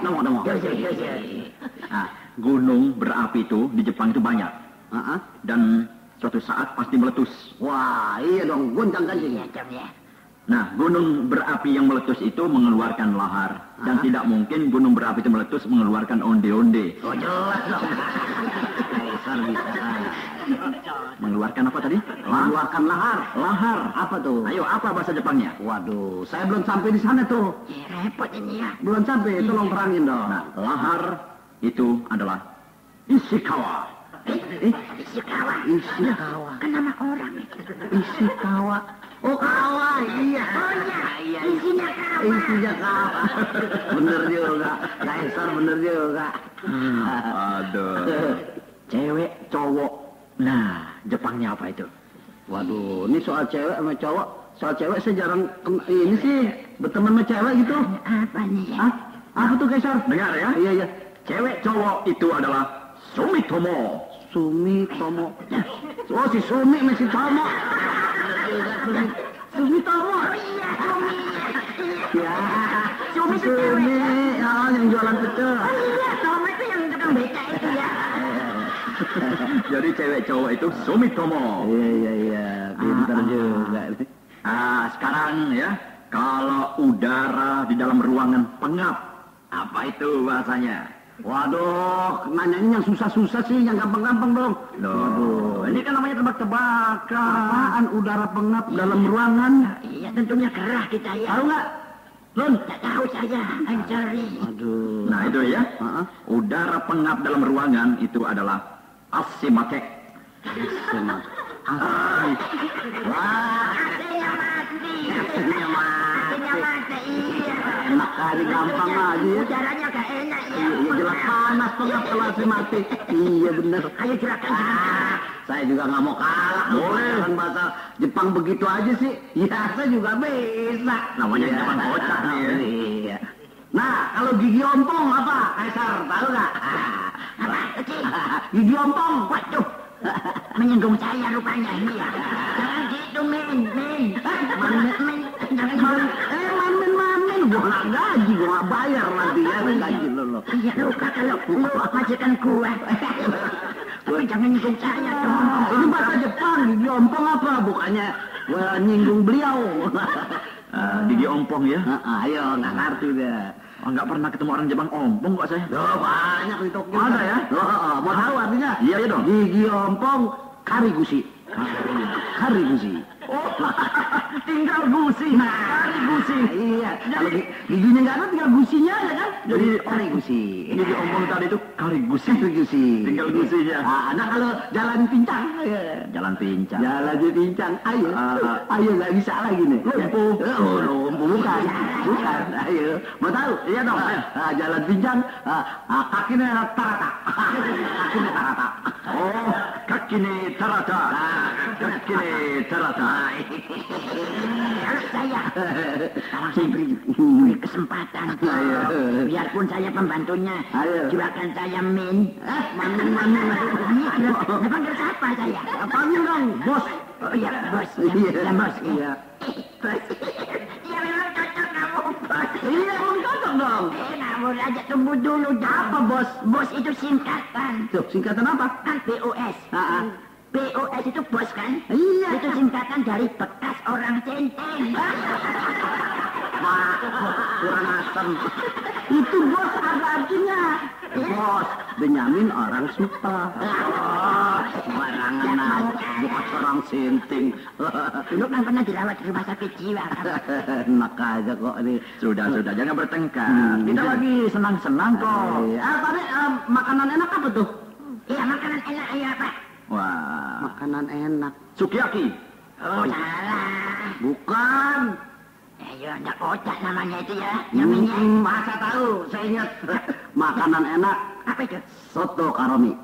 Nah, gunung berapi itu di Jepang itu banyak. Dan suatu saat pasti meletus. Wah, iya dong, goncang ganjing. Ya. Nah, gunung berapi yang meletus itu mengeluarkan lahar. Dan tidak mungkin gunung berapi itu meletus mengeluarkan onde-onde. Oh, jelas dong. Kaisar bisa. Mengeluarkan apa tadi? Mengeluarkan lahar. Lahar. Apa tuh? Ayo, apa bahasa Jepangnya? Waduh, saya belum sampai di sana tuh. Ya, repot ini ya. Belum sampai, tolong terangin dong. Nah, lahar itu adalah Ishikawa. Ishikawa. Ishikawa. Kan nama orang. Ishikawa. Oh, kawa, iya. Oh iya, isinya kawa. Isinya kawa. Bener juga. Kaisar bener. bener juga. Aduh. Cewek, cowok. Nah, Jepangnya apa itu? Waduh, ini soal cewek sama cowok. Soal cewek saya jarang ini sih berteman sama cewek gitu. Apa nih? Hah? Apa tuh Kaisar? Dengar ya. Iya, iya. Cewek, cowok itu adalah Sumitomo. Sumitomo. Oh, si Sumi sama si Tomo. Sumitomo. Iya, Sumi. Ya, Sumi itu Sumi. Oh, yang jualan pecel. Iya, Tomo itu yang tukang beca itu ya. Jadi cewek, cowok itu Sumitomo. Iya. Pintar juga. Sekarang ya, kalau udara di dalam ruangan pengap, apa itu bahasanya? Waduh, nanyanya yang susah-susah sih, yang gampang-gampang dong. Loh, ini kan namanya tebak-tebakan. Apaan udara pengap dalam ruangan? Iya, tentunya gerah kita ya. Tahu nggak? Lun? Tak tahu saya, I'm sorry. Aduh. Nah itu ya, udara pengap dalam ruangan itu adalah asimake. Wah, hatinya mati. Hatinya mati, iya. Enak kali, gampang aja ya. Udaranya gak enak ya. Iya, jelas panas pengap kalau si mati. Iya bener. Ayo silakan. Saya juga nggak mau kalah. Boleh. Bahasa Jepang begitu aja sih. Ya, saya juga bisa. Namanya Iya. Jepang kocak nih ya. Iya. Nah, kalau gigi ompong apa? Kaisar, tahu nggak? Apa sih? Gigi ompong. Waduh, menyinggung saya rupanya ini ya. Jangan gitu, men. Jangan gitu. Mamin. Gua nggak gaji, gua nggak bayar nanti ya gaji lo. Iya, lupa kalau lu majikan gua. Tapi jangan nyinggung saya dong. Ini bahasa Jepang, gigi ompong apa? Bukannya gua nyinggung beliau. Gigi ompong ya. Ayo, nggak ngerti deh. Nggak pernah ketemu orang Jepang ompong kok saya. Loh, banyak di Tokyo. Ada ya? Mau tahu artinya? Iya dong. Gigi ompong, karigushi. Karigushi. Oh, tinggal gusi. Karigushi. Iya, kalau giginya nggak ada, tinggal gusinya aja kan? Jadi karigushi. Gigi ompong tadi itu karigushi. Karigushi. Tinggal gusinya. Nah, kalau jalan pincang, Jalan pincang. jalan di pincang, ayo nggak bisa lagi nih. Lumpuh. Oh, lumpuh bukan. Ayo, mau tahu? Iya dong. Jalan pincang, kakinya tarata. Kakinya tarata. Oh, kakine tarata. Kakine tarata. Kalau saya langsung beri kesempatan. Biarpun saya pembantunya, Ayo. silakan saya min. Mamin. Dipanggil siapa saya? Panggil dong, bos. Oh iya, bos. Iya. Ya, bos. Iya. Bos. Iya, memang cocok kamu, bos. Iya, emang cocok dong. Namun aja tunggu dulu. Apa, bos? Bos itu singkatan. Tuh, singkatan apa? Kan BOS. BOS itu bos kan? Iya. Itu singkatan dari bekas orang centeng. Wah, kurang asem. Itu bos ada artinya. Bos, Benyamin orang suka. Barangan aja, bukan orang sinting. Dulu kan pernah dirawat di rumah sakit jiwa. Enak aja kok ini. Sudah, jangan bertengkar. Kita lagi senang-senang kok. Tadi makanan enak apa tuh? Iya, makanan enak ya, Pak. Wah, Makanan enak. sukiyaki. Oh, salah. Bukan. Ya, enggak kocak namanya itu ya. Namanya. Masa tahu, saya ingat. Makanan enak. Apa itu? Soto karomi.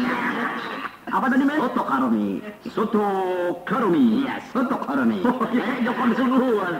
Apa tadi, Mas? Soto karomi. Soto karomi. Iya, soto karomi. Oh, ya, Jepang sungguhan.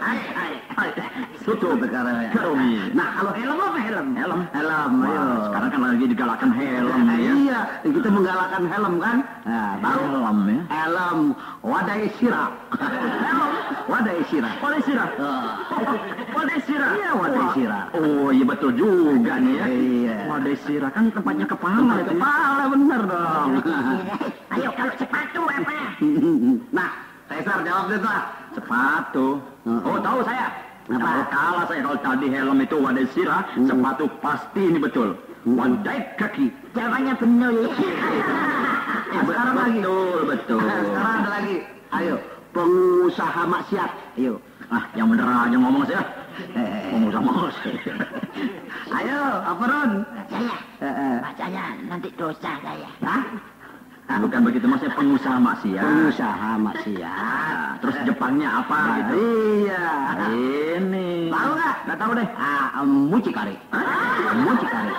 Soto karomi. Nah, kalau helm apa helm? Helm. Helm, ayo. Wah, sekarang kan lagi digalakan helm ya. Iya, kita menggalakkan helm kan? Nah, tahu? Helm ya. Helm wadai sirah. Helm wadai sirah. Wadai sirah. Wadai sirah. Iya, wadai sirah. Oh, iya betul juga nih ya. Iya. Wadai sirah kan tempatnya kepala itu. Kepala bener dong. Ayo, kalau sepatu apa? Nah, Caesar jawab deh lah. Sepatu. Oh, tahu saya. Apa? Kalau kalah saya kalau tadi helm itu wadai sirah, sepatu pasti ini betul. Wadai kaki. Jawabannya benar ya. Sekarang lagi. Betul. Sekarang ada lagi. Ayo, pengusaha maksiat. Ayo. Yang bener aja ngomong saya. Pengusaha maksiat. Ayo, apa Ron? Saya. Bacanya nanti dosa saya. Hah? Bukan begitu maksudnya pengusaha maksiat. Pengusaha maksiat. Terus Jepangnya apa gitu? Iya. Ini. Tahu nggak? Nggak tahu deh. Mucikari. Hah? Mucikari.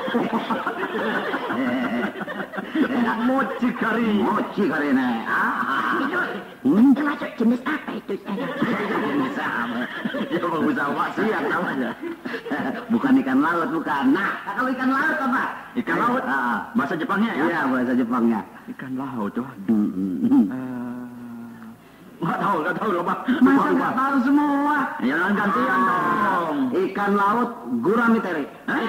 Mucikari. Mucikari nih. Itu termasuk jenis apa itu? Jenis apa? Ya bagus awak sih yang namanya. Bukan ikan laut, bukan. Nah, kalau ikan laut apa? Ikan laut? Bahasa Jepangnya ya? Iya, bahasa Jepangnya. Ikan laut tuh. Nggak tahu loh, Pak. Masa nggak tahu semua? Ya, gantian dong. Ikan laut guramiteri.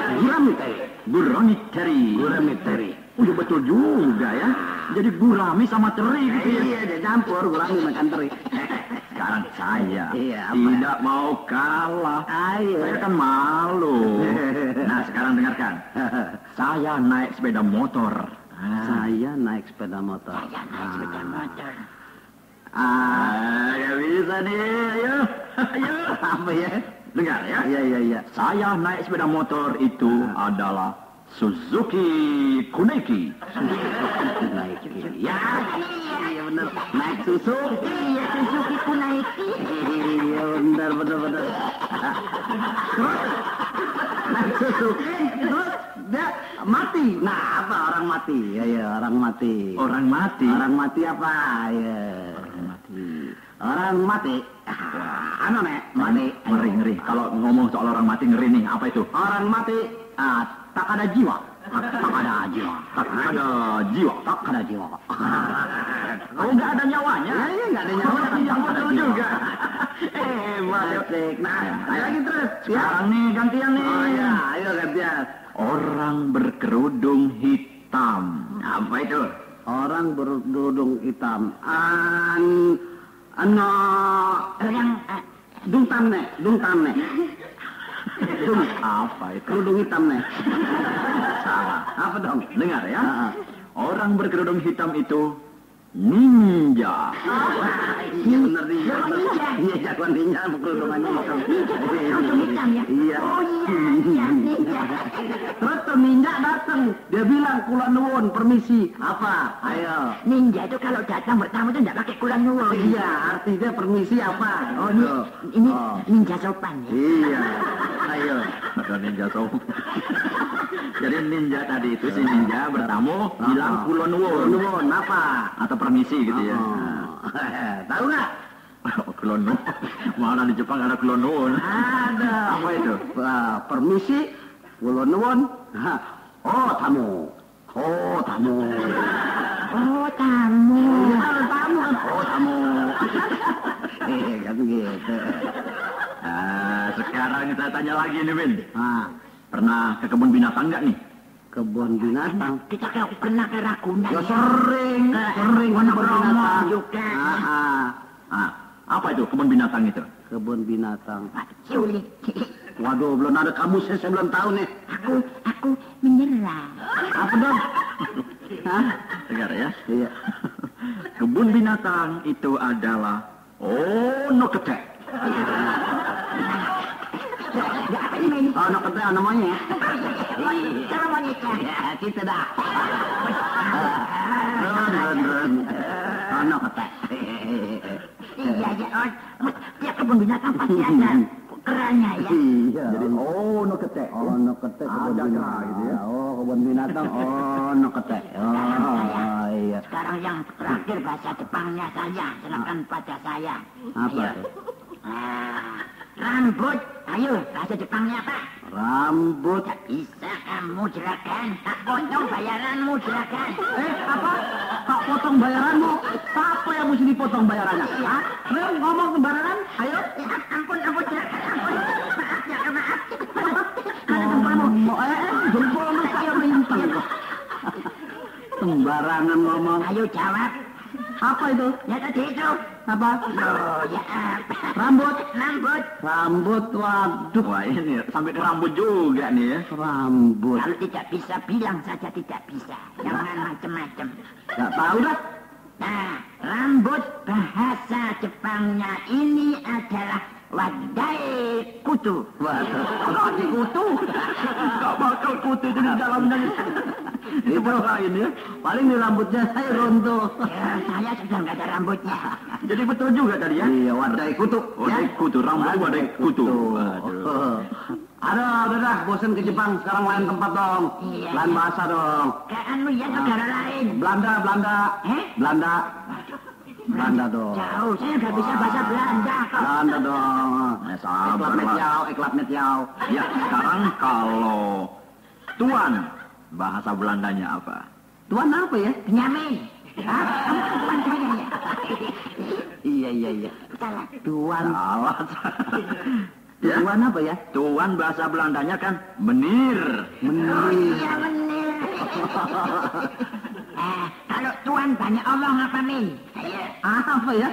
Guramiteri. Udah betul juga ya. Jadi gurami sama teri gitu ya. Iya, dia campur gurami makan teri. Sekarang saya Iya, tidak mau kalah. Saya kan malu. Nah, sekarang dengarkan. Saya naik sepeda motor. Saya naik sepeda motor. Ya bisa nih, ayo. Apa ya? Dengar ya. Iya. Saya naik sepeda motor itu adalah Suzuki Kuneki. Naik. Ya, iya benar. Naik susu. Iya, Suzuki Kunaiki. Iya benar. Terus naik Suzuki, terus dia mati. Nah, apa orang mati? Ya, orang mati. Orang mati. Orang mati apa? Ya. Orang mati. Mati. Ngeri. Kalau ngomong soal orang mati ngeri nih. Apa itu? Orang mati tak ada jiwa. Tak ada jiwa. Oh, nggak ada nyawanya? Iya, nggak ada nyawa. Yang betul juga. Baik. Nah, ayo lagi terus. Sekarang nih gantian nih. Oh ya, ayo gantian. Orang berkerudung hitam. Apa itu? Orang berkerudung hitam. Dungtam nih. Apa itu? Kerudung hitam nih. Salah. Apa dong? Dengar ya. Orang berkerudung hitam itu ninja. Iya benar ninja. Iya jagoan ninja kerudungannya hitam. Hitam ya? Iya. Oh iya, ninja. Terus tuh ninja datang. Dia bilang kula nuwun permisi. Apa? Ayo. Ninja itu kalau datang bertamu itu tidak pakai kula nuwun. Iya, artinya permisi apa? Oh, ini ninja sopan ya? Iya. Ayo. Ada ninja sopan. Jadi ninja tadi itu si ninja bertamu bilang kula nuwun apa? atau permisi gitu ya. Tahu nggak? Kula nuwun. Mana di Jepang ada kula nuwun? Ada. Apa itu? Permisi, kula nuwun. Oh tamu. Oh, tamu. Kan gitu. Sekarang saya tanya lagi nih, Min. Pernah ke kebun binatang nggak nih? Kebun binatang. Kita kena ke Ragunan. Ya sering Warna kebun Bromo binatang. juga. Apa itu kebun binatang itu? Kebun binatang. Sulit. Waduh, belum ada kamusnya, saya belum tahu nih. Aku menyerah. Apa dong? Dengar ya. Iya. Kebun binatang itu adalah no ketek. No ketek namanya. Cara monyetnya. Ya, kita dah. No ketek. Iya. Tiap kebun binatang pasti ada kerannya ya. Iya. Jadi no ketek. No ketek kebun binatang gitu ya. Kebun binatang. No ketek. Iya. Sekarang yang terakhir bahasa Jepangnya saya, silakan pada saya. Apa? Ayo. Rambut. Ayo, bahasa Jepangnya apa? Rambut. Tak bisa kamu jerakan. Tak potong bayaranmu jerakan. Apa? Tak potong bayaranmu? Siapa yang mesti dipotong bayarannya? Ngomong sembarangan? Ayo. Ya, ampun jerakan. Ampun. Maaf. Jempolmu saya melintang. Sembarangan ngomong. Ayo jawab. Apa itu? Ya tadi itu. Apa? Oh, ya apa? Rambut. Rambut, waduh. Wah ini sampai ke rambut juga nih ya. Rambut. Kalau tidak bisa, bilang saja tidak bisa. Jangan macam-macam. Gak tahu dah. Nah, rambut bahasa Jepangnya ini adalah wadai kutu. Wadai kutu? Gak bakal kutu itu di dalamnya. Itu lain ya. Paling di rambutnya saya rontok. Ya, saya sudah nggak ada rambutnya. Jadi betul juga tadi ya. Iya, wadai kutu. Wadai kutu, rambut wadai kutu. Aduh, udah dah, bosen ke Jepang. Sekarang lain tempat dong. Iya. Lain bahasa dong. Ke anu ya, negara lain. Belanda. Belanda. Belanda dong. Jauh, saya nggak bisa bahasa Belanda kok. Belanda dong. Eklat met yau. Ya, sekarang kalau tuan, bahasa Belandanya apa? Tuan apa ya? Benyamin. Hah? Kamu tuan saya ya? Iya. Salah. Tuan. Salah. Ya. Tuan apa ya? Tuan bahasa Belandanya kan menir. Oh iya bener. Kalau tuan banyak omong apa Min? Apa ya?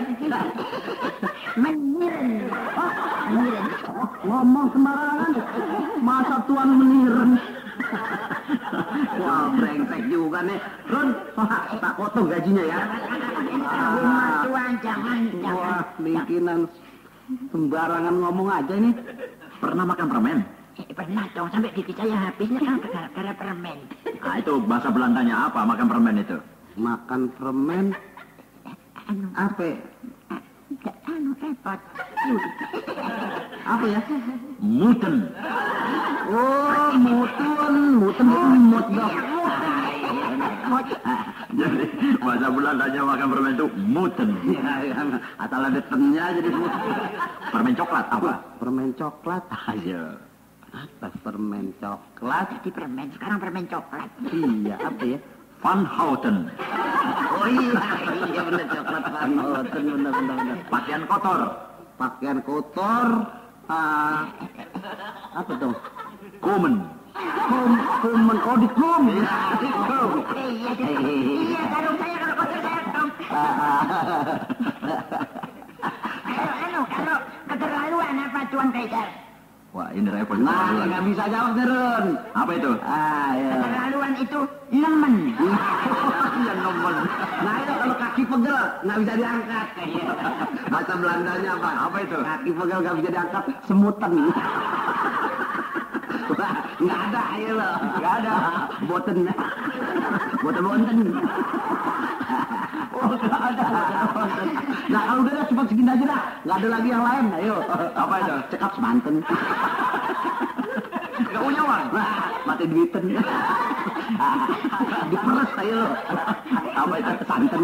Meniren. Meniren. Ngomong sembarangan. Masa tuan meniren? Wah, brengsek juga nih. Ron, tak potong gajinya ya. Tuan jangan. Wah, bikinan sembarangan ngomong aja ini. Pernah makan permen? Pernah dong, sampai gigi saya habisnya kan gara-gara permen. Nah, itu bahasa Belandanya apa makan permen itu? Makan permen apa? Repot. Apa ya? Muten. Oh, muten emot dong. Jadi bahasa Belandanya makan permen itu muten. Asal ada tennya jadi muten. Permen coklat apa? Permen coklat. Ayo. Apa permen coklat? Jadi permen, sekarang permen coklat. Iya, apa ya? Van Houten. Oh iya bener coklat Van Houten, bener. Pakaian kotor. Pakaian kotor. Apa dong? Komen. Komen, oh di kom. Iya, kalau saya kalau kotor saya kom. Kalau keterlaluan apa Tuan Kaisar? Wah, ini repot. Nah, nggak bisa jawab Ron. Apa itu? Ya. Keterlaluan itu nemen. Iya nemen. Nah itu kalau kaki pegel nggak bisa diangkat. Bahasa Belandanya apa? Apa itu? Kaki pegel nggak bisa diangkat, semutan. Nggak ada, ayo loh. Nggak ada. Boten. Boten. Oh, nggak ada. Nah kalau udah cepat segini aja dah. Nggak ada lagi yang lain. Ayo. Apa itu? Cekap semanten. Nggak punya uang. Mati duiten. Diperes ayo loh. Apa itu? Santen.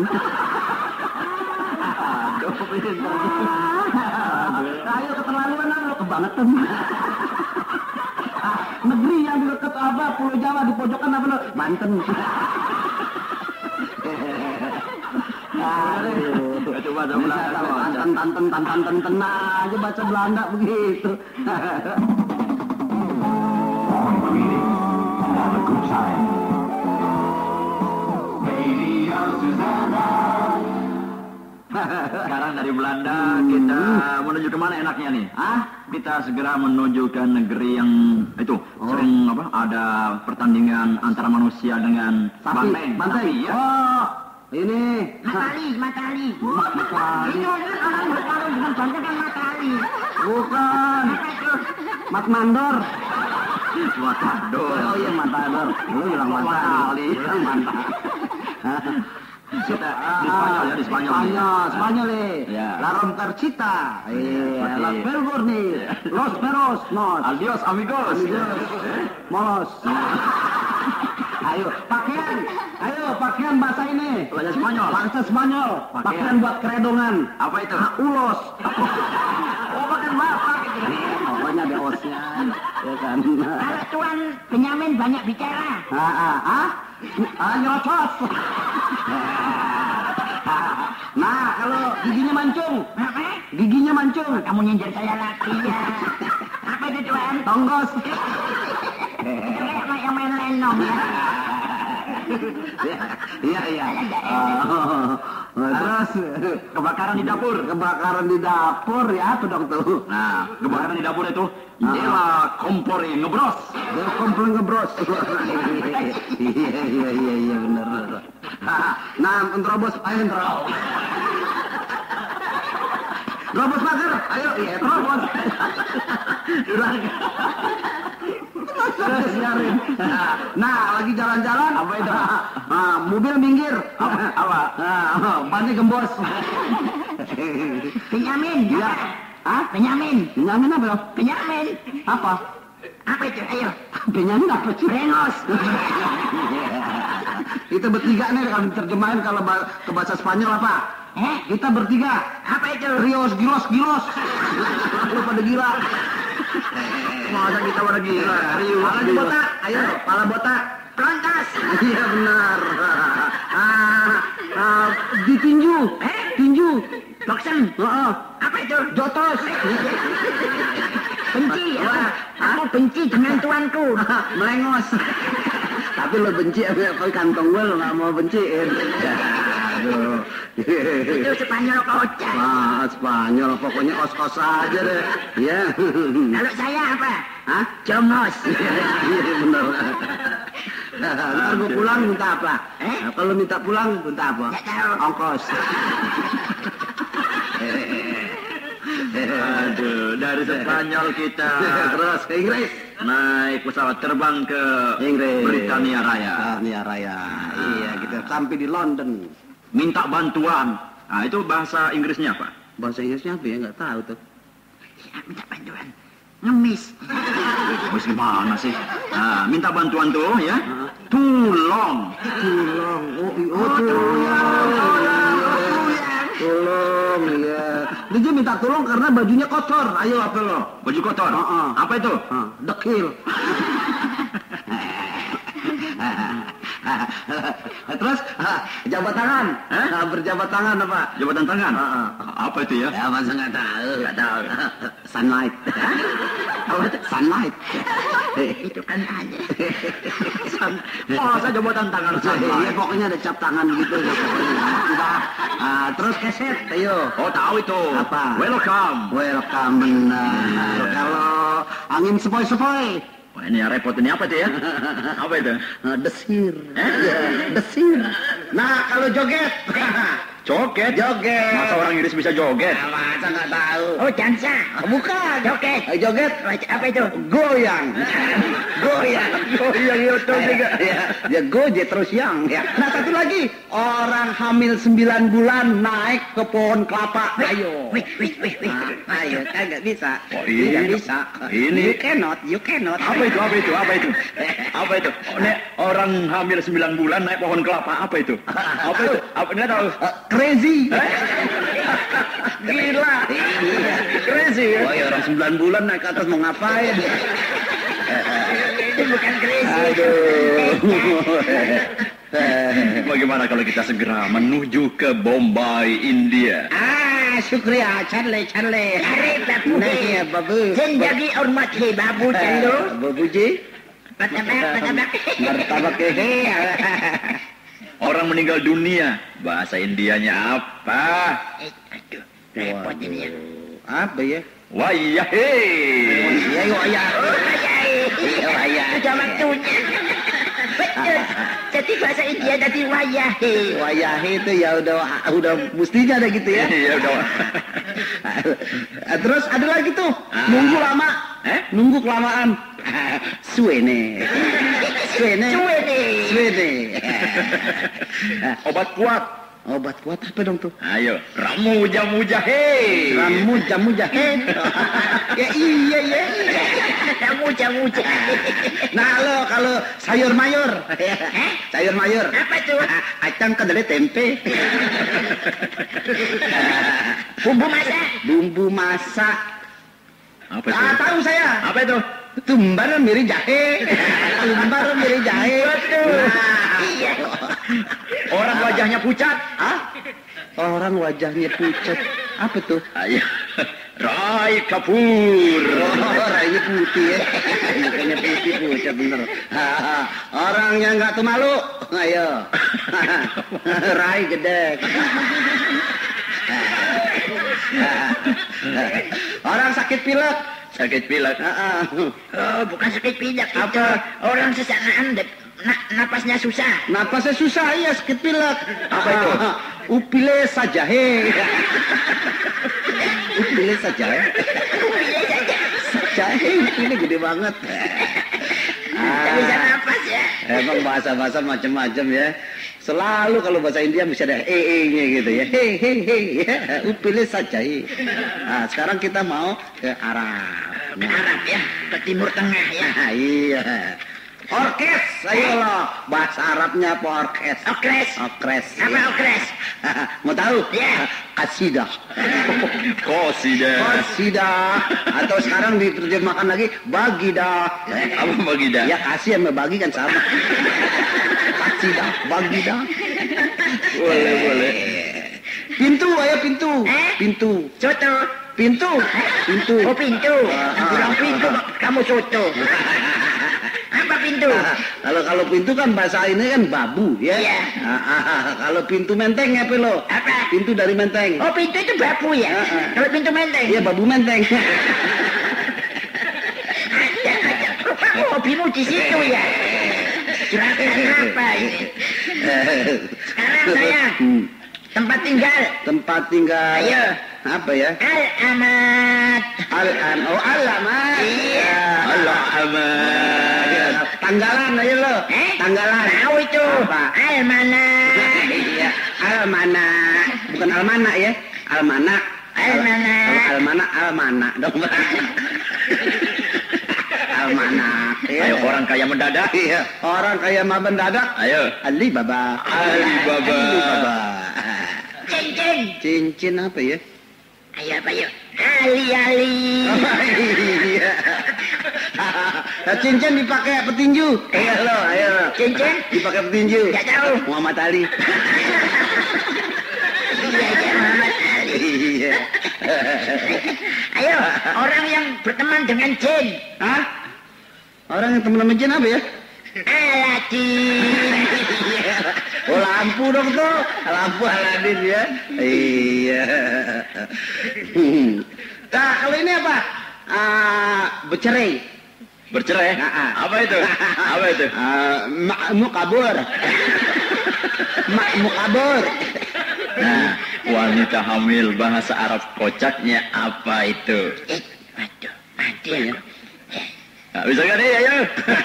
Aduh, pinter. Ayo keterlaluan lo kebangetan. Negeri yang di dekat apa Pulau Jawa di pojokan apa lo? Banten. Coba Belanda. Tanten aja baca Belanda begitu. Sekarang dari Belanda kita menuju kemana enaknya nih? Kita segera menuju ke negeri yang itu sering apa? Ada pertandingan antara manusia dengan banteng. Banteng. Ya. Oh, ini. Matali. Itu orang bertarung dengan banteng kan matali. Bukan. Mat Mandor. Matador. Oh iya Matador. Lu bilang Matali. Bilang Mantap. Kita di Spanyol ya, di Spanyol. Spanyol nih. Ya. La Rompercita. Iya. Seperti- Las Pergor nih. Los Peros. Nos. Adios amigos. Molos. Ayo, pakaian bahasa ini. Bahasa Spanyol. Bahasa Spanyol. Pakaian buat keredongan. Apa itu? Ulos. Oh, pakai bapak. Pokoknya ada osnya. Ya kan. Kalau Tuan Benyamin banyak bicara. Nyerocos. Nah, kalau giginya mancung. Apa? Giginya mancung. Kamu nyindir saya lagi ya. Apa itu Tuan? Tonggos. Itu kayak yang main lenong ya. Iya. Terus Kebakaran di dapur. kebakaran di dapur ya tuh dong tuh. Nah, kebakaran di dapur itu Dela kompori ngebros. Dia komplain ngebros. Iya benar. Nah, terobos ayo terobos. Terobos pagar. Ayo iya terobos. Siarin. Nah, lagi jalan-jalan. Apa itu? Mobil minggir. Apa? Bannya gembos. Benyamin. Iya. Benyamin. Benyamin apa? Benyamin. Apa? Apa itu? Ayo. Benyamin apa sih? Rengos. Kita bertiga nih kalau terjemahin kalau ke bahasa Spanyol apa? Kita bertiga. Apa itu? Rios, gilos. Lu pada gila. Masa kita pada gila? Rios, pala botak. Ayo, pala botak. Pelontos. Iya benar. Ditinju. Tinju. Boxen. Apa itu? Jotos. Benci. Aku benci dengan tuanku. Melengos. Tapi lo benci apa kantong gue lo nggak mau benciin. Aduh. Itu Spanyol kocak. Spanyol pokoknya os-os aja deh. Ya. Kalau saya apa? Hah? Jongos. Iya benar. Ntar gue pulang minta apa? Kalau minta pulang minta apa? Nggak tahu. Ongkos. Aduh, dari Spanyol kita Terus ke Inggris. naik pesawat terbang ke Inggris. Britania Raya. Britania Raya. Iya, kita sampai di London. Minta bantuan. Nah, itu bahasa Inggrisnya apa? Bahasa Inggrisnya apa ya? Nggak tahu tuh. Ya, minta bantuan. Ngemis. Bos gimana sih? Nah, minta bantuan tuh ya. Tulong. Tulong. Tolong, iya. Dia minta tolong karena bajunya kotor. Ayo apa lo? Baju kotor. Apa itu? Dekil. Terus jabat tangan. Berjabat tangan apa? Jabatan tangan. Apa itu ya? Ya masa nggak tahu. Sunlight. Apa itu? Sunlight. Itu kan aja. Masa jabatan tangan Iya pokoknya ada cap tangan gitu. Terus keset, ayo. Oh, tahu itu. Apa? Welcome. Welcome, benar. Kalau angin sepoi-sepoi. Wah, ini yang repot ini apa tuh ya? Apa itu? Desir. Desir. Nah, kalau joget. Joget. Masa orang Inggris bisa joget? Masa nggak tahu. Oh, dansa. Bukan. Joget. Joget. Apa itu? Goyang. Goyang. Goyang itu juga. Ya goje terus yang. Nah, satu lagi. Orang hamil 9 bulan naik ke pohon kelapa. Ayo. Wih. Ayo, kagak bisa. Oh, iya. Tidak bisa. Ini. You cannot. Apa itu? Apa itu? Oh, ini orang hamil 9 bulan naik pohon kelapa. Apa itu? Apa itu? Apa nggak tahu? Crazy. Gila. Crazy ya? Oh ya orang 9 bulan naik ke atas mau ngapain? Itu bukan crazy. Bagaimana kalau kita segera menuju ke Bombay, India? Syukriya, Charlie. Arif babu. Nah, iya, babu. Sendagi hormat he babu cendo. Babuji. Patabak. Martabak hehe. Orang meninggal dunia, bahasa Indianya apa? Aduh, repot ini ya. Apa ya? Wayahe. Sudah waktunya. Betul. Jadi bahasa India tadi wayahe. Wayahe itu ya udah mestinya ada gitu ya. Iya udah. Terus ada lagi tuh, nunggu lama. Nunggu kelamaan. Suene. Obat kuat. Obat kuat apa dong tuh? Ayo, ramu jamu jahe. Jamu jahe. Ya iya. Jamu jahe. Nah lo kalau sayur mayur. Sayur mayur. Apa tuh? Acang kedelai tempe. Bumbu masak. Apa itu? Tahu saya. Apa itu? Tumbar miri jahe. Betul. Iya. Orang wajahnya pucat. Orang wajahnya pucat. Apa tuh? Ayo. Rai Kapur. Rainya putih ya. Mukanya putih pucat bener. Orang yang nggak tuh malu. Ayo. Rai gede. Orang sakit pilek. Bukan sakit pilek itu. Orang sesak napasnya susah. Napasnya susah, iya sakit pilek. Apa itu? Upile sajahe. Upile sajahe. Sajahe ini gede banget. Tidak bisa napas ya. Emang bahasa-bahasa macam-macam ya. Selalu kalau bahasa India bisa ada nya gitu ya. Upile sajahe. Nah, sekarang kita mau ke Arab. ke Arab ya, ke Timur Tengah ya. Iya. Orkes, ayolah. Bahasa Arabnya apa orkes? Okres. Okres. Apa iya. okres? Mau tahu? Ya. Kasidah. Kosidah. Atau sekarang diterjemahkan lagi bagidah. Apa bagidah? Ya kasih sama bagi kan sama. Kasidah, bagidah. Boleh. Pintu, ayo pintu. Pintu. Soto. Pintu. Pintu. Oh pintu. Bilang pintu, kamu soto. Apa pintu? Kalau pintu kan bahasa ini kan babu ya. Iya. Kalau pintu menteng apa lo? Apa? Pintu dari menteng. Oh pintu itu babu ya? Kalau pintu menteng? Iya babu menteng. Ada. Kamu hobimu di situ ya? Juragan apa ini? Sekarang saya tempat tinggal. Tempat tinggal. Ayo. Apa ya? Alamat. Alamat. Iya. Alamat. Tanggalan aja lo. Tanggalan. Tahu itu. Apa? Almanak. Iya. Almanak. Bukan almanak ya. Almanak. Almanak. Kalau almanak, almanak dong. Almanak. Ya. Ayo orang kaya mendadak. Iya. Orang kaya mah mendadak. Ayo. Alibaba. Alibaba. Cincin. Cincin apa ya? Ayo apa yuk? Ali-ali. Iya. Cincin dipakai petinju. Ayo. Cincin? Dipakai petinju. Nggak tahu. Muhammad Ali. Iya, Muhammad Ali. Iya. Ayo, orang yang berteman dengan jin. Hah? Orang yang teman sama jin apa ya? Aladin. Oh lampu dong tuh. Lampu Aladin ya. Iya. Nah kalau ini apa? Bercerai. Bercerai? Apa itu? Apa itu? Makmu kabur. Makmu kabur. Nah, wanita hamil bahasa Arab kocaknya apa itu? Waduh, mati aku. Nah, bisa kan nih, ayo.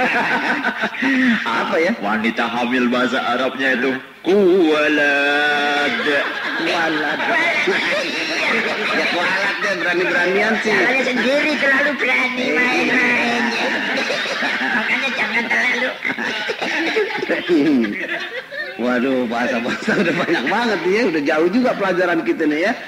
Apa ya? Wanita hamil bahasa Arabnya itu kuwalad. Kualat. Ya kualat deh berani-beranian sih. Saya sendiri terlalu berani main-main. Makanya jangan terlalu. Waduh, bahasa-bahasa udah banyak banget ya. Udah jauh juga pelajaran kita nih ya.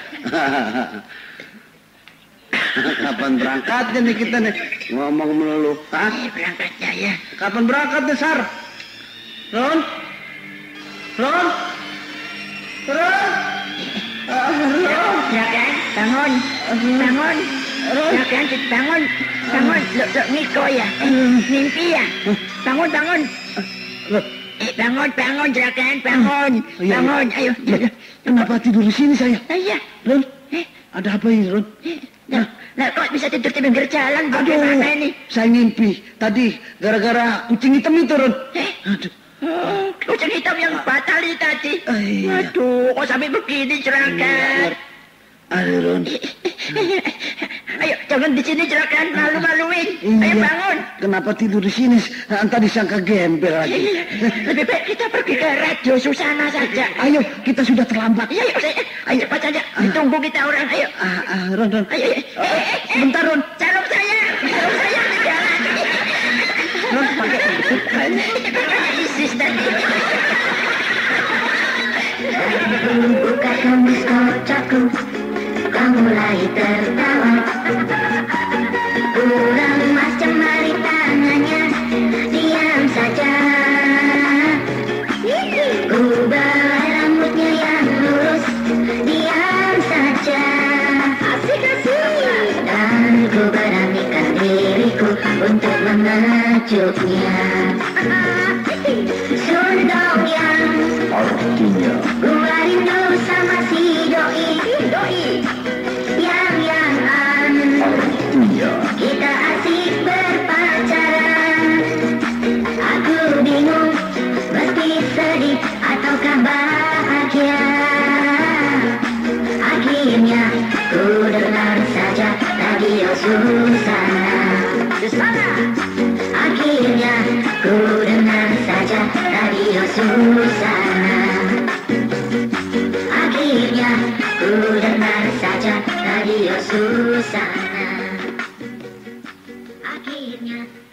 Kapan berangkatnya nih kita nih? Ngomong melulu. Hah? Berangkatnya ya. Kapan berangkatnya, Sar? Ron? Ron? Ron? Juragan, bangun. Bangun. Juragan, bangun. Bangun. Lo Miko ya? Mimpi ya? Bangun. Bangun, Juragan, bangun. Bangun, ayo. Kenapa tidur di sini saya? Iya. Ron? Ada apa ini, Ron? Nah, kok bisa tidur di pinggir jalan? Bagaimana ini? Saya ngimpi. Tadi gara-gara kucing hitam itu, Ron. Aduh. Kucing hitam yang batali tadi. Iya. Aduh, kok sampai begini, Juragan? Aduh, Ron. Ayo, jangan di sini, Juragan. Malu-maluin. Iya. Ayo bangun. Kenapa tidur di sini? Entah disangka gembel lagi. Lebih baik kita pergi ke Radio Susana saja. Ayo, kita sudah terlambat. Ayo, cepat saja. Ditunggu kita orang. Ayo. Ron. Ayo. Sebentar, Ron. Sarung saya di jalan. Ron, pakai ISIS tadi. Buka kamus kocakku, kau mulai tertawa. Kurang mas cemari tangannya, diam saja. Ku bawa rambutnya yang lurus, diam saja. Asik. Dan ku beranikan diriku untuk mengejutnya. Sundong yang Artinya gua rindu sama si doi yang artinya kita asik berpacaran. Aku bingung mesti sedih ataukah bahagia. Akhirnya ku dengar saja radio Susana. Akhirnya ku dengar saja radio Susana. Akhirnya ku dengar saja radio Susana. selanjutnya.